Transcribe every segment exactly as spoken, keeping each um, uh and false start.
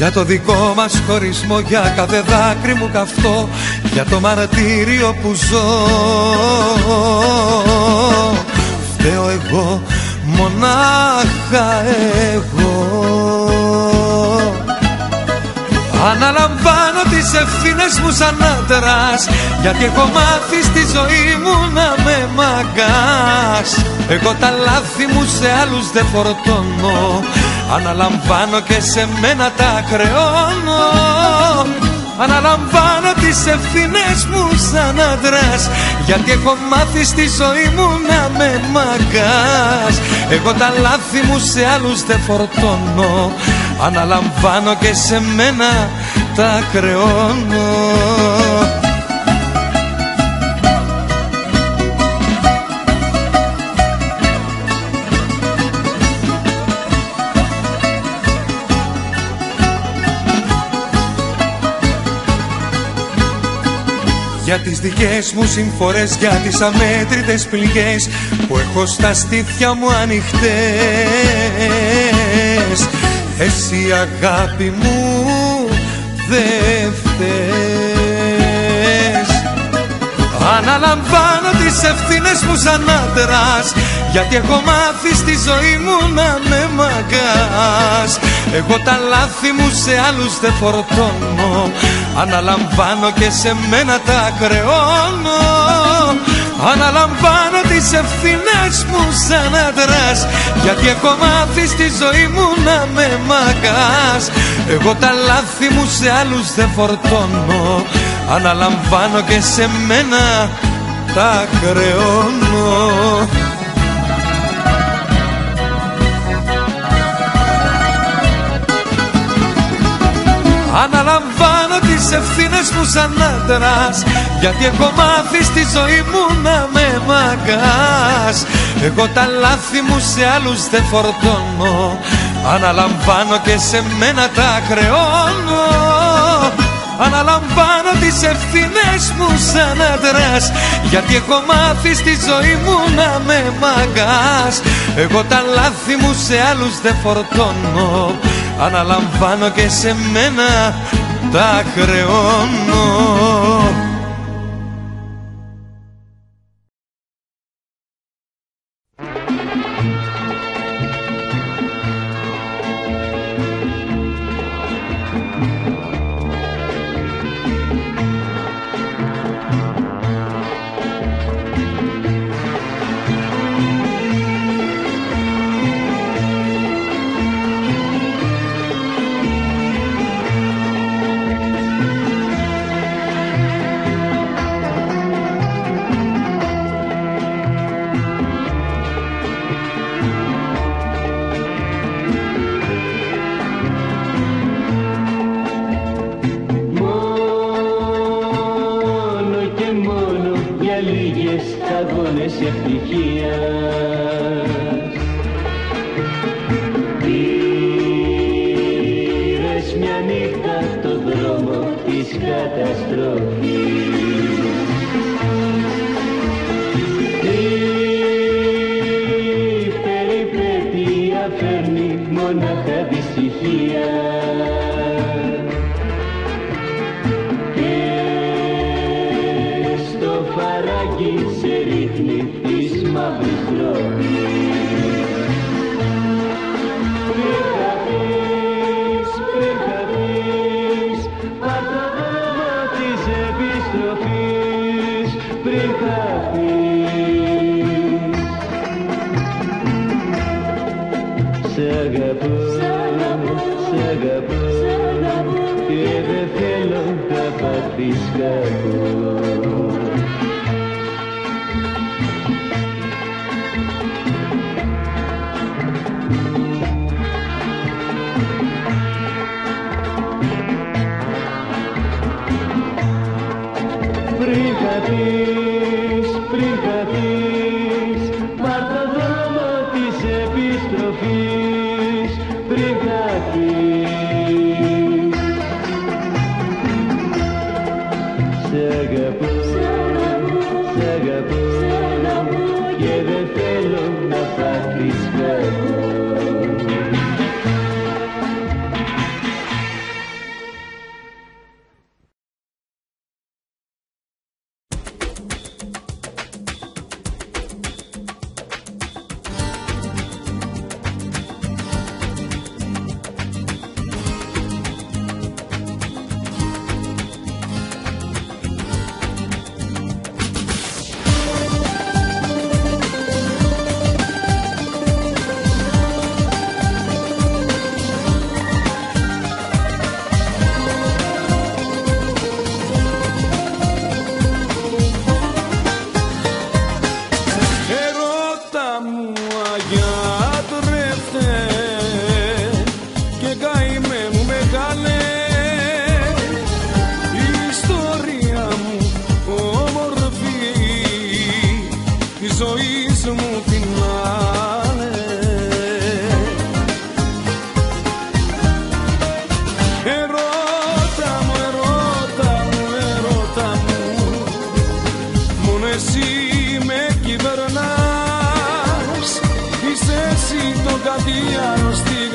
Για το δικό μας χωρισμό, για κάθε δάκρυ μου καυτό, για το μαρτύριο που ζω. Φταίω εγώ, μονάχα εγώ. Αναλαμβάνω τις ευθύνες μου σαν άντρας, γιατί έχω μάθει στη ζωή μου να με μαγκάς. Εγώ τα λάθη μου σε άλλους δεν φορτώνω, αναλαμβάνω και σε μένα τα χρεώνω. Αναλαμβάνω τις ευθύνες μου σαν άντρας, γιατί έχω μάθει στη ζωή μου να με μαγκάς. Εγώ τα λάθη μου σε άλλους δεν φορτώνω, αναλαμβάνω και σε μένα τα χρεώνω. Για τις δικές μου συμφορές, για τις αμέτρητες πληγές που έχω στα στήθια μου ανοιχτές. Εσύ αγάπη μου δεν φταίς. Αναλαμβάνω τις ευθύνες μου σαν άντρας, γιατί έχω μάθει στη ζωή μου να με μαγκάς. Εγώ τα λάθη μου σε άλλους δεν φορτώνω, αναλαμβάνω και σε μένα τα χρεώνω. Αναλαμβάνω τις ευθύνες μου σαν άντρας, γιατί έχω μάθει στη ζωή μου να με μαγκάς. Εγώ τα λάθη μου σε άλλους δεν φορτώνω, αναλαμβάνω και σε μένα τα χρεώνω. Αναλαμβάνω τις ευθύνες μου σαν άντρας, γιατί έχω μάθει στη ζωή μου να με μαγκάς. Εγώ τα λάθη μου σε άλλους δεν φορτώνω, αναλαμβάνω και σε μένα τα χρεώνω. Αναλαμβάνω τις ευθύνες μου σαν άντρας, γιατί έχω μάθει στη ζωή μου να με μαγκάς. Εγώ τα λάθη μου σε άλλους δεν φορτώνω, αναλαμβάνω και σε μένα τα χρεώνω.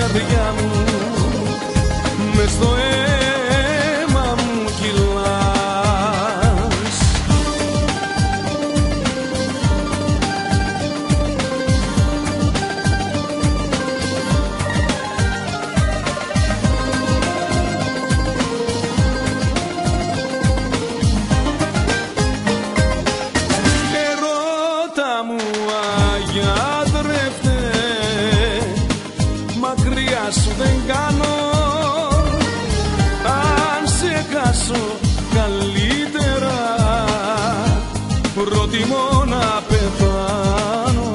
καρδιά μου, μες στο αίμα μου κυλάς. Ερώτα μου αγιάδρευτε, μακριά σου δεν κάνω. Αν σε χάσω καλύτερα, προτιμώ να πεθάνω.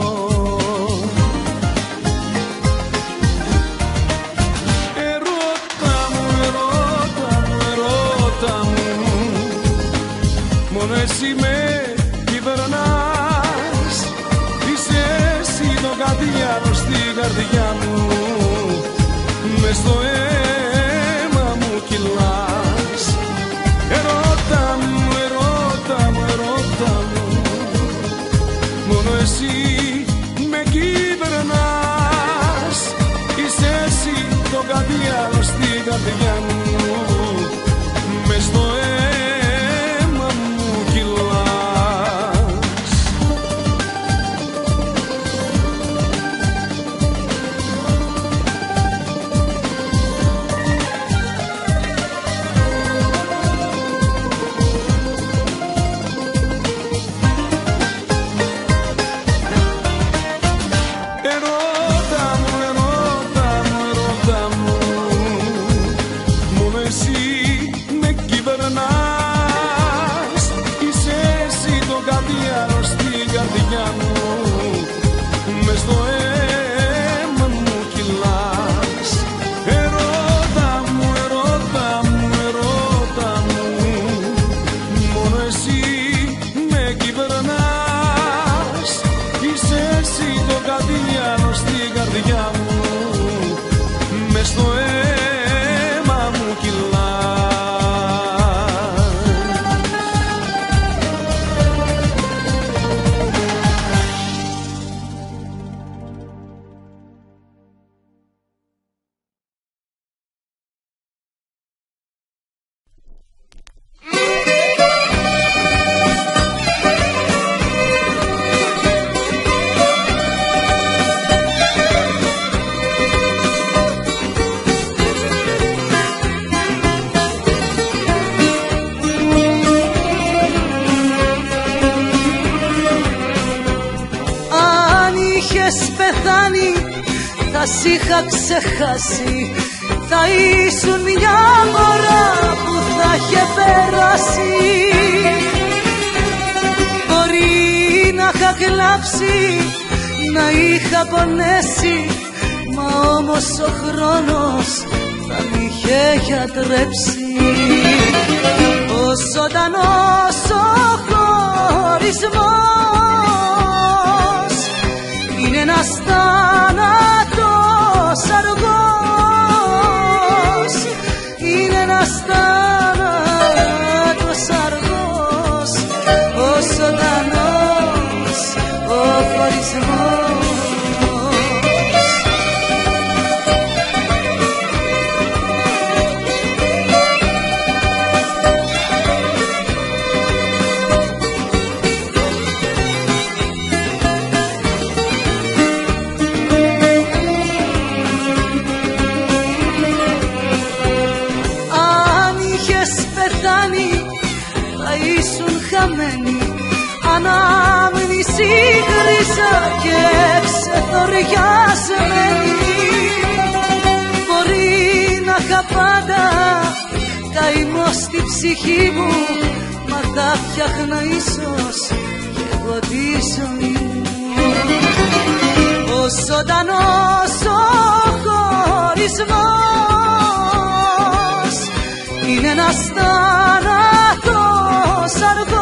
Ερώτα μου, ερώτα μου, ερώτα μου, μόνο εσύ με κυβερνάς. Είσαι εσύ το κάτι άλλο στην καρδιά μου, μες στο αίμα μου κυλάς. Ερώτα μου, ερώτα μου, ερώτα μου, μόνο εσύ με κυβερνάς. Είσαι εσύ το κάτι άλλο στην καρδιά μου, μες στο αίμα μου κυλάς. Ερώτα μου, ερώτα μου, ερώτα μου, μόνο εσύ με κυβερνάς. Είσαι εσύ το κάτι άλλο στην καρδιά μου, μες στο αίμα μου κυλάς. Ερώτα μου, ερώτα μου, ερώτα μου, μόνο εσύ με κυβερνάς. Είσαι εσύ το κάτι άλλο στην καρδιά μου, μες στο αίμα μου κυλάς. Αν είχες πεθάνει θα σ' είχα ξεχάσει, θα ήσουν μια μωρά που θα είχε περάσει. Μπορεί να είχα κλάψει, να είχα πονέσει, μα όμως ο χρόνος θα μ' είχε γιατρέψει. Ο ζωντανός ο χωρισμός είναι ένας θάνατος αργός, είναι ένας θάνατος αργός, ο ζωντανός ο χωρισμός. Ανάμνηση γκρίζα και ξεθοριασμένη. Μπορεί να είχα πάντα καημό στη ψυχή μου, μα θα φτιάχνα ίσως κι εγώ τη ζωή μου. Ο ζωντανός ο χωρισμός είναι ένας θάνατος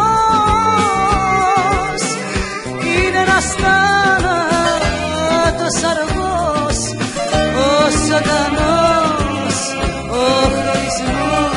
αργός, είναι ένας θάνατος αργός, ο ζωντανός ο χωρισμός.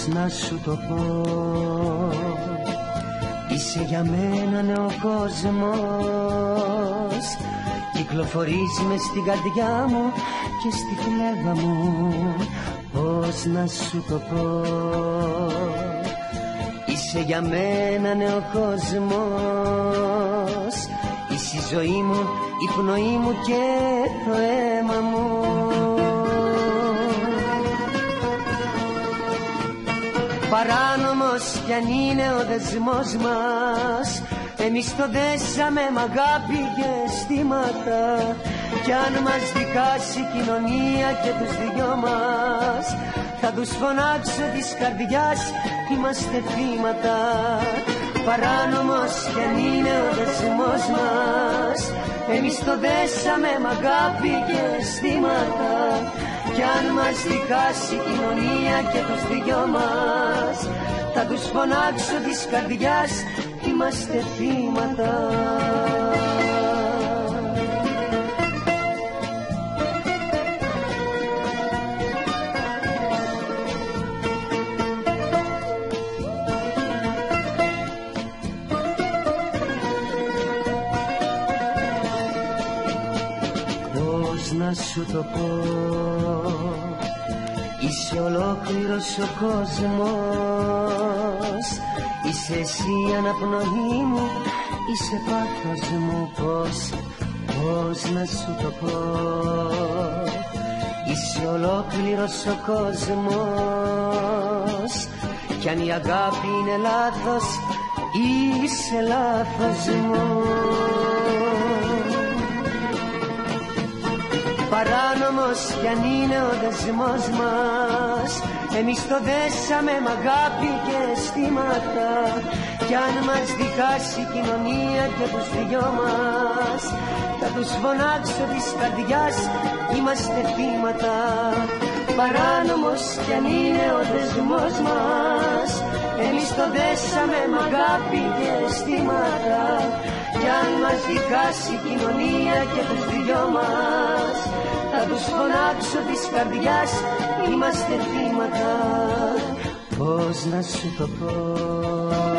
να σου το πω, είσαι για μένα νέο κόσμος, κυκλοφορείς μες στην καρδιά μου και στη φλέβα μου. Πώς να σου το πω, είσαι για μένα νέο κόσμος, είσαι η ζωή μου, η πνοή μου και το αίμα μου. Παράνομος κι αν είναι ο δεσμός μας, εμείς το δέσαμε μ' αγάπη και αισθήματα. Κι αν μας δικάσει η κοινωνία και τους δυο μας, θα τους φωνάξω της καρδιάς, είμαστε θύματα. Παράνομος κι αν είναι ο δεσμός μας, εμείς το δέσαμε μ' αγάπη και αισθήματα. Κι αν μας δικάσει η κοινωνία και τους δυο μας, θα τους φωνάξω της καρδιάς, είμαστε θύματα. Να σου το πω, είσαι ολόκληρος ο κόσμος, είσαι εσύ η αναπνοή μου, είσαι πάθος μου. Πώς, πώς να σου το πω, είσαι ολόκληρος ο κόσμος, κι αν η αγάπη είναι λάθος, είσαι λάθος μου. Παράνομος κι αν είναι ο δεσμός μας, εμείς το δέσαμε μ' αγάπη και αισθήματα. Κι αν μας δικάσει η κοινωνία και τους δυο μας, θα τους φωνάξω της καρδιάς, είμαστε θύματα. Παράνομος κι αν είναι ο δεσμός μας, εμείς το δέσαμε μ' αγάπη και αισθήματα. Κι αν μας δικάσει η κοινωνία και τους δυο μας, θα τους φωνάξω της καρδιάς, είμαστε θύματα. Πώς να σου το πω,